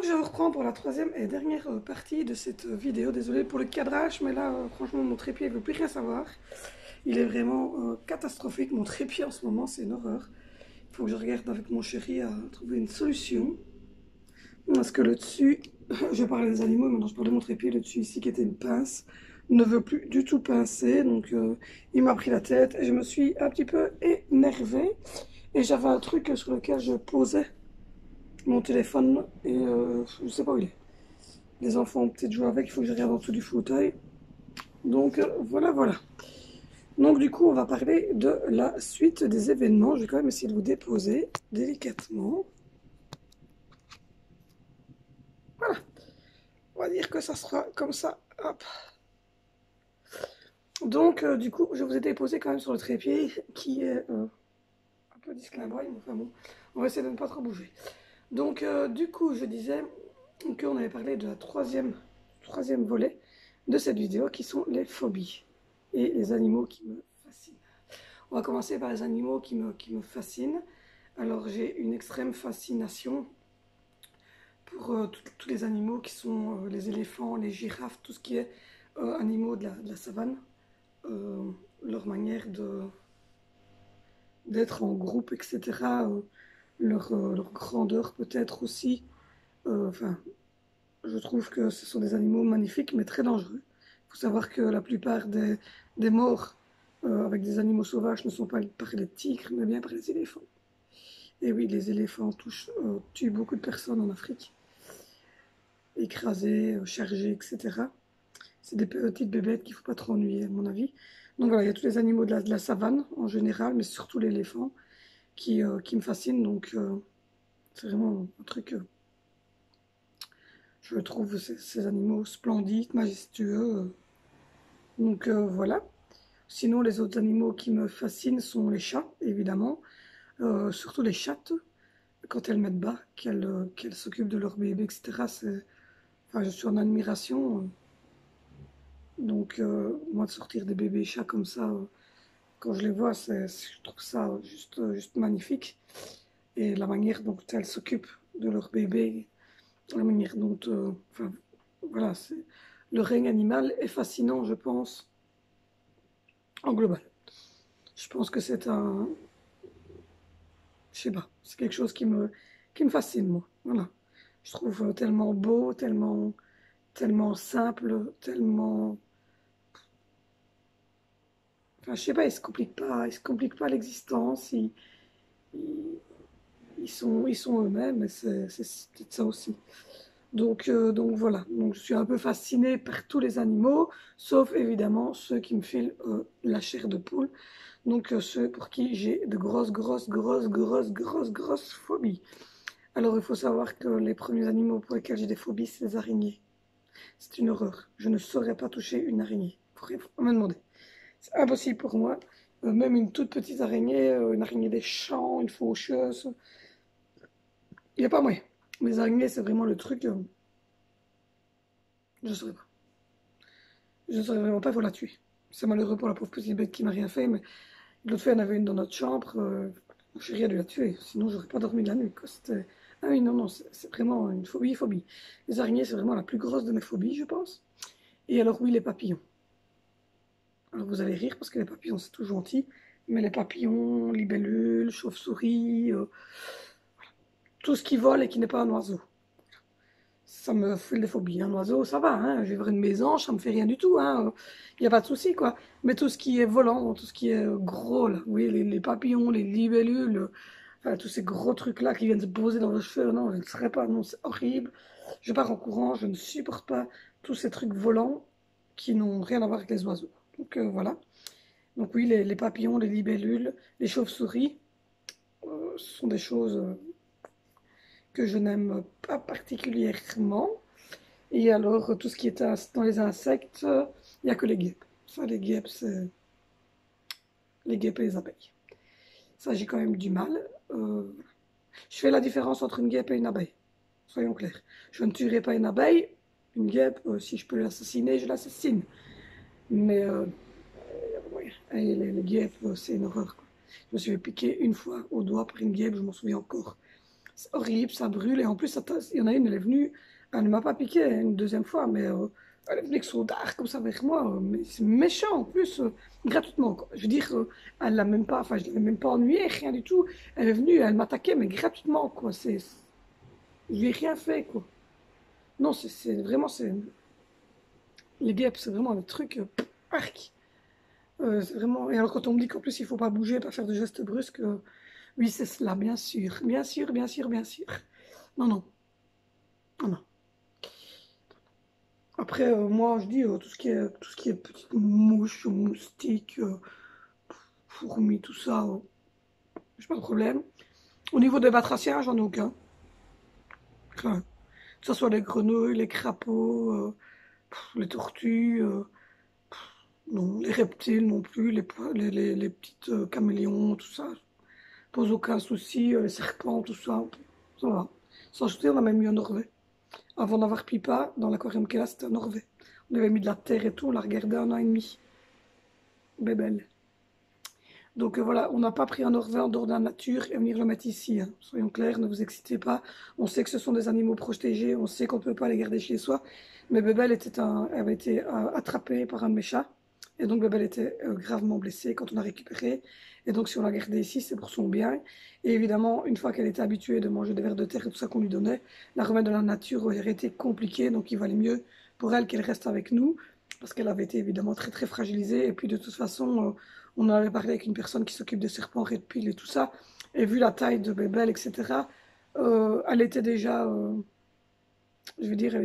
Donc je reprends pour la troisième et dernière partie de cette vidéo. Désolée pour le cadrage, mais là, franchement, mon trépied ne veut plus rien savoir. Il est vraiment catastrophique, mon trépied en ce moment, c'est une horreur. Il faut que je regarde avec mon chéri à trouver une solution. Parce que le dessus, je parlais des animaux, maintenant je parle de mon trépied, le dessus ici qui était une pince, ne veut plus du tout pincer. Donc il m'a pris la tête et je me suis un petit peu énervée. Et j'avais un truc sur lequel je posais mon téléphone et je sais pas où il est. Les enfants ont peut-être joué avec, il faut que je regarde en dessous du fauteuil. Donc voilà, voilà. Donc du coup, on va parler de la suite des événements. Je vais quand même essayer de vous déposer délicatement. Voilà. On va dire que ça sera comme ça. Hop. Donc du coup, je vous ai déposé quand même sur le trépied qui est un peu disclamoy, mais enfin bon, on va essayer de ne pas trop bouger. Donc du coup, je disais qu'on avait parlé de la troisième volet de cette vidéo qui sont les phobies et les animaux qui me fascinent. On va commencer par les animaux qui me fascinent. Alors j'ai une extrême fascination pour tous les animaux qui sont les éléphants, les girafes, tout ce qui est animaux de la savane. Leur manière d'être en groupe, etc. Leur grandeur peut-être aussi. Enfin, je trouve que ce sont des animaux magnifiques mais très dangereux. Il faut savoir que la plupart des morts avec des animaux sauvages ne sont pas par les tigres mais bien par les éléphants. Et oui, les éléphants tuent beaucoup de personnes en Afrique, écrasées, chargées, etc. C'est des petites bébêtes qu'il ne faut pas trop ennuyer à mon avis. Donc voilà, il y a tous les animaux de la savane en général, mais surtout l'éléphant qui me fascine. Donc c'est vraiment un truc... je trouve ces animaux splendides, majestueux. Donc voilà. Sinon, les autres animaux qui me fascinent sont les chats, évidemment. Surtout les chattes, quand elles mettent bas, qu'elles s'occupent de leur bébé, etc. Enfin, je suis en admiration. Donc, moi, de sortir des bébés chats comme ça, quand je les vois, je trouve ça juste magnifique. Et la manière dont elles s'occupent de leur bébé, la manière dont... enfin, voilà, le règne animal est fascinant, je pense, en global. Je pense que c'est un... Je sais pas, c'est quelque chose qui me fascine, moi. Voilà. Je trouve tellement beau, tellement simple, tellement... Enfin, je sais pas, ils se compliquent pas l'existence, ils, ils sont eux-mêmes, et c'est peut-être ça aussi. Donc voilà, donc je suis un peu fascinée par tous les animaux, sauf évidemment ceux qui me filent la chair de poule, donc ceux pour qui j'ai de grosses phobies. Alors il faut savoir que les premiers animaux pour lesquels j'ai des phobies, c'est les araignées. C'est une horreur. Je ne saurais pas toucher une araignée. Il faut me demander. C'est impossible pour moi. Même une toute petite araignée, une araignée des champs, une faucheuse, il n'y a pas moyen. Les araignées, c'est vraiment le truc, je ne saurais pas. Je ne saurais vraiment pas, il faut la tuer. C'est malheureux pour la pauvre petite bête qui m'a rien fait, mais l'autre fois, il y en avait une dans notre chambre. J'ai rien dû la tuer, sinon j'aurais pas dormi de la nuit. Quoi. Ah oui, non, non, c'est vraiment une phobie. Les araignées, c'est vraiment la plus grosse de mes phobies, je pense. Et alors oui, les papillons. Alors vous allez rire parce que les papillons, c'est tout gentil, mais les papillons, libellules, chauves-souris, tout ce qui vole et qui n'est pas un oiseau. Ça me fait des phobies. Un oiseau, ça va, hein. Je vais voir une mésange, ça me fait rien du tout, hein. Il n'y a pas de souci, quoi. Mais tout ce qui est volant, tout ce qui est gros, là, oui, les papillons, les libellules, enfin, tous ces gros trucs-là qui viennent se poser dans le cheveux, non, je ne serais pas, non, c'est horrible. Je pars en courant, je ne supporte pas tous ces trucs volants qui n'ont rien à voir avec les oiseaux. Donc voilà. Donc oui, les papillons, les libellules, les chauves-souris, ce sont des choses que je n'aime pas particulièrement. Et alors, tout ce qui est dans les insectes, il n'y a que les guêpes. Ça, les guêpes, c'est les guêpes et les abeilles. Ça, j'ai quand même du mal. Je fais la différence entre une guêpe et une abeille. Soyons clairs. Je ne tuerai pas une abeille. Une guêpe, si je peux l'assassiner, je l'assassine. Mais ouais, et les guêpes, c'est une horreur. Quoi. Je me suis fait piquer une fois au doigt par une guêpe, je m'en souviens encore. c'est horrible, ça brûle. Et en plus, il y en a une, elle est venue, elle ne m'a pas piqué une deuxième fois, mais elle est venue avec son dard comme ça vers moi. Mais c'est méchant en plus, gratuitement, quoi. Je veux dire, elle l'a même pas, enfin, je l'avais même pas ennuyée, rien du tout. Elle est venue, elle m'attaquait, mais gratuitement, quoi. Je lui ai rien fait, quoi. Non, vraiment, les guêpes, c'est vraiment le truc, arc. C'est vraiment. Et alors, quand on me dit qu'en plus, il faut pas bouger, pas faire de gestes brusques, oui, c'est cela, bien sûr. Bien sûr, bien sûr, bien sûr. Non, non, non, non. Après, moi, je dis tout ce qui est petites mouches, moustiques, fourmis, tout ça, j'ai pas de problème. Au niveau des batraciens, j'en ai aucun. Enfin, que ce soit les grenouilles, les crapauds, les tortues, non, les reptiles non plus, les petites caméléons, tout ça, pose aucun souci, les serpents, tout ça, ça va. Sans ajouter, on a même eu un Norvège. Avant d'avoir Pipa, dans l'aquarium qu'elle a, c'était un Norvège. On avait mis de la terre et tout, on l'a regardé 1 an et demi. Bébelle. Donc voilà, on n'a pas pris un Norvège en dehors de la nature et venir le mettre ici, hein. Soyons clairs, ne vous excitez pas. On sait que ce sont des animaux protégés, on sait qu'on ne peut pas les garder chez soi. Mais Bébelle avait été attrapée par un de mes chats. Et donc Bébelle était gravement blessée quand on l'a récupérée. Et donc si on l'a gardée ici, c'est pour son bien. Et évidemment, une fois qu'elle était habituée de manger des vers de terre et tout ça qu'on lui donnait, la remettre dans la nature aurait été compliqué. Donc il valait mieux pour elle qu'elle reste avec nous. Parce qu'elle avait été évidemment très très fragilisée. Et puis de toute façon, on en avait parlé avec une personne qui s'occupe des serpents, reptiles et tout ça. Et vu la taille de Bébel, etc., elle était déjà, je veux dire,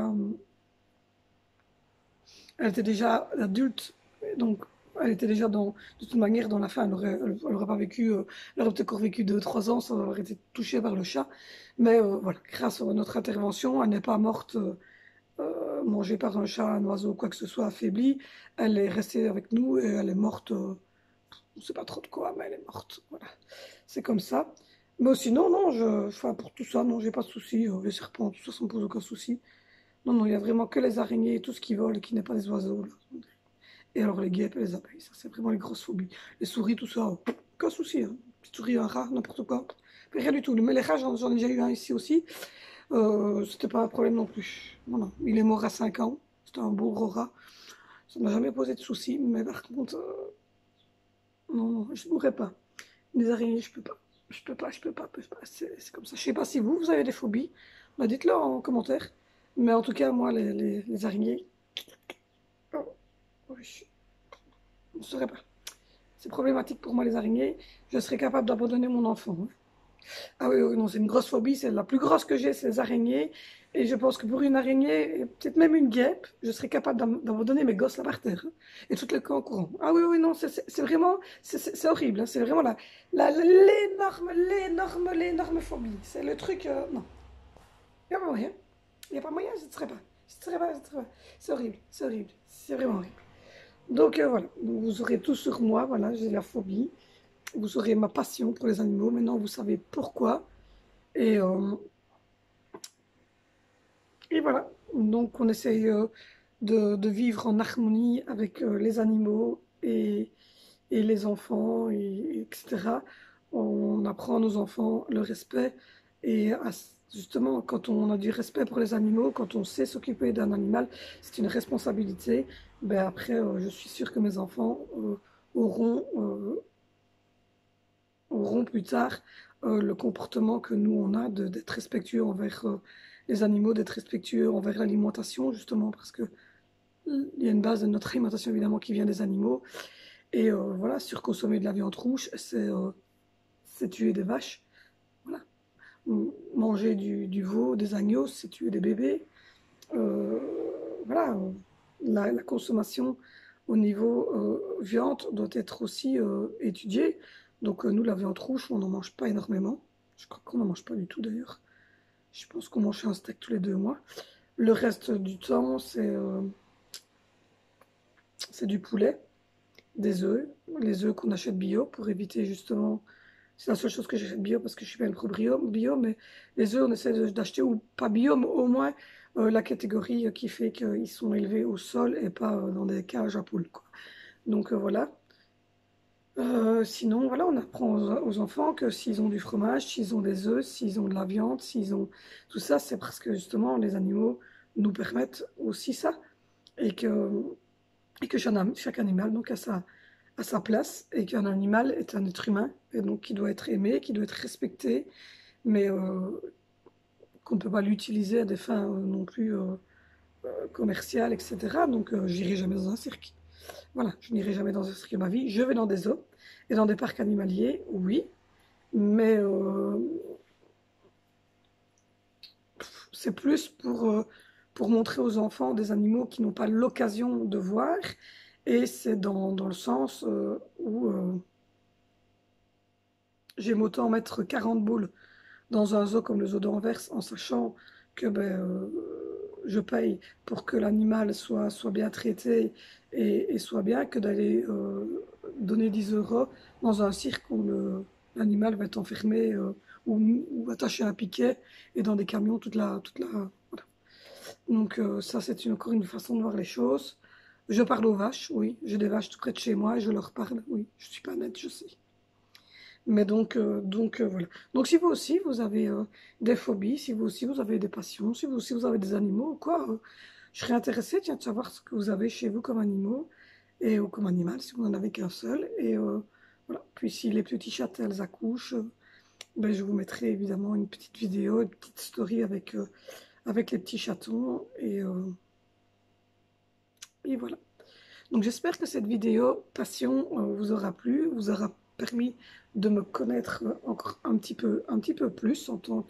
elle était déjà adulte. Donc, elle était déjà de toute manière, dans la fin, elle aurait pas vécu, elle aurait peut-être encore vécu 2, 3 ans sans avoir été touchée par le chat. Mais voilà, grâce à notre intervention, elle n'est pas morte mangée par un chat, un oiseau, quoi que ce soit, affaiblie. Elle est restée avec nous et elle est morte. On ne sait pas trop de quoi, mais elle est morte. Voilà. C'est comme ça. Mais sinon, non, enfin, pour tout ça, non, j'ai pas de soucis. Les serpents, tout ça, ça me pose aucun souci. Non, non, il y a vraiment que les araignées et tout ce qui vole et qui n'est pas des oiseaux, là. Et alors les guêpes et les abeilles, ça, c'est vraiment les grosses phobies. Les souris, tout ça, aucun souci, hein. Petite souris, un rat, n'importe quoi. Mais rien du tout. Mais les rats, j'en ai déjà eu un ici aussi. C'était pas un problème non plus. Voilà. Il est mort à 5 ans. C'était un beau gros rat. Ça m'a jamais posé de soucis. Mais par contre, non, non, je ne mourrais pas. Les araignées, je peux pas. Je peux pas, je peux pas, je peux pas. C'est comme ça. Je sais pas si vous avez des phobies. Bah, dites-le en commentaire. Mais en tout cas, moi, les araignées, oh, oui, je ne saurais pas. C'est problématique pour moi, les araignées. Je serais capable d'abandonner mon enfant, hein. Ah oui, oui, non, c'est une grosse phobie. C'est la plus grosse que j'ai, c'est les araignées. Et je pense que pour une araignée, et peut-être même une guêpe, je serais capable d'abandonner mes gosses là par terre, hein, et toutes les camps en courant. Ah oui, oui, non, c'est vraiment, c'est horrible, hein. C'est vraiment l'énorme phobie. C'est le truc, non. Il n'y a pas moyen. Il n'y a pas moyen, je ne serais pas. Je ne serais pas, je ne serais pas. C'est horrible, c'est horrible. C'est vraiment horrible. Donc voilà, donc, vous aurez tout sur moi, voilà, j'ai la phobie. Vous aurez ma passion pour les animaux. Maintenant, vous savez pourquoi. Et, euh, et voilà. Donc, on essaye de vivre en harmonie avec les animaux et les enfants, etc. On apprend à nos enfants le respect. Et justement, quand on a du respect pour les animaux, quand on sait s'occuper d'un animal, c'est une responsabilité. Ben après, je suis sûre que mes enfants auront plus tard le comportement que nous on a d'être respectueux envers les animaux, d'être respectueux envers l'alimentation, justement, parce que il y a une base de notre alimentation évidemment qui vient des animaux. Et voilà, surconsommer de la viande rouge, c'est tuer des vaches. Voilà. Manger du veau, des agneaux, c'est tuer des bébés. Euh, voilà, la consommation au niveau viande doit être aussi étudiée. Donc nous, la viande rouge, on n'en mange pas énormément. Je crois qu'on n'en mange pas du tout d'ailleurs. Je pense qu'on mange un steak tous les 2 mois. Le reste du temps, c'est du poulet, des œufs, les œufs qu'on achète bio pour éviter justement. C'est la seule chose que j'achète bio parce que je suis pas une pro bio, mais les œufs, on essaie d'acheter ou pas bio, mais au moins la catégorie qui fait qu'ils sont élevés au sol et pas dans des cages à poules, quoi. Donc voilà. Sinon, voilà, on apprend aux enfants que s'ils ont du fromage, s'ils ont des œufs, s'ils ont de la viande, s'ils ont tout ça, c'est parce que justement les animaux nous permettent aussi ça et que, et que chaque animal donc a sa place et qu'un animal est un être humain et donc qui doit être aimé, qui doit être respecté, mais qu'on ne peut pas l'utiliser à des fins non plus commerciales, etc. Donc, j'irai jamais dans un cirque. Voilà, je n'irai jamais dans un cirque de ma vie. Je vais dans des zoos et dans des parcs animaliers, oui, mais c'est plus pour montrer aux enfants des animaux qui n'ont pas l'occasion de voir, et c'est dans le sens où j'aime autant mettre 40 boules dans un zoo comme le zoo d'Anvers en sachant que je paye pour que l'animal soit bien traité et soit bien que d'aller donner 10 euros dans un cirque où l'animal va être enfermé ou attaché à un piquet et dans des camions voilà. Donc ça c'est encore une façon de voir les choses. Je parle aux vaches, oui, j'ai des vaches tout près de chez moi et je leur parle, oui, je suis pas nette, je sais. Mais voilà. Donc si vous aussi vous avez des phobies, si vous aussi vous avez des passions, si vous aussi vous avez des animaux ou quoi, je serais intéressée tiens, de savoir ce que vous avez chez vous comme animaux ou comme animal si vous n'en avez qu'un seul. Et voilà. Puis si les petits chats elles accouchent, je vous mettrai évidemment une petite vidéo, une petite story avec les petits chatons et voilà. Donc j'espère que cette vidéo passion vous aura plu, vous aura permis de me connaître encore un petit peu plus en tant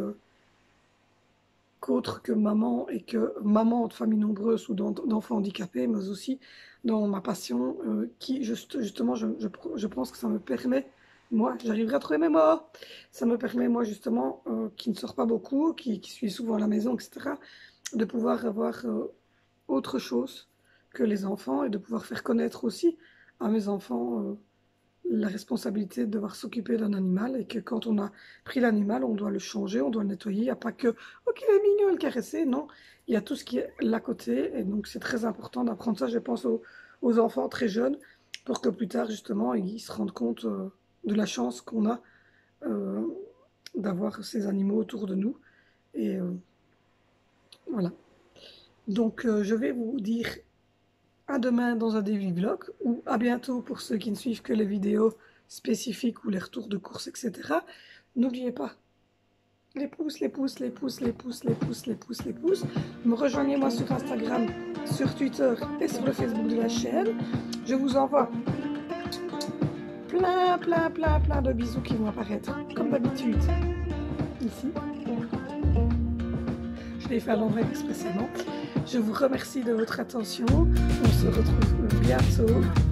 qu'autre que maman et que maman de famille nombreuse ou d'enfants handicapés, mais aussi dans ma passion qui justement je pense que ça me permet, moi j'arriverai à trouver mes mots, ça me permet moi justement qui ne sort pas beaucoup, qui suis souvent à la maison, etc., de pouvoir avoir autre chose que les enfants et de pouvoir faire connaître aussi à mes enfants la responsabilité de devoir s'occuper d'un animal et que quand on a pris l'animal, on doit le changer, on doit le nettoyer. Il n'y a pas que « ok, il est mignon, le caresser ». Non, il y a tout ce qui est là côté et donc c'est très important d'apprendre ça, je pense, aux enfants très jeunes pour que plus tard, justement, ils se rendent compte de la chance qu'on a d'avoir ces animaux autour de nous. Et voilà. Donc, je vais vous dire à demain dans un daily vlog ou à bientôt pour ceux qui ne suivent que les vidéos spécifiques ou les retours de courses, etc. N'oubliez pas, les pouces, les pouces, les pouces, les pouces, les pouces, les pouces, les pouces. Me rejoignez-moi sur Instagram, sur Twitter et sur le Facebook de la chaîne. Je vous envoie plein de bisous qui vont apparaître, comme d'habitude, ici. Je l'ai fait à l'envers expressément. Je vous remercie de votre attention. On se retrouve bientôt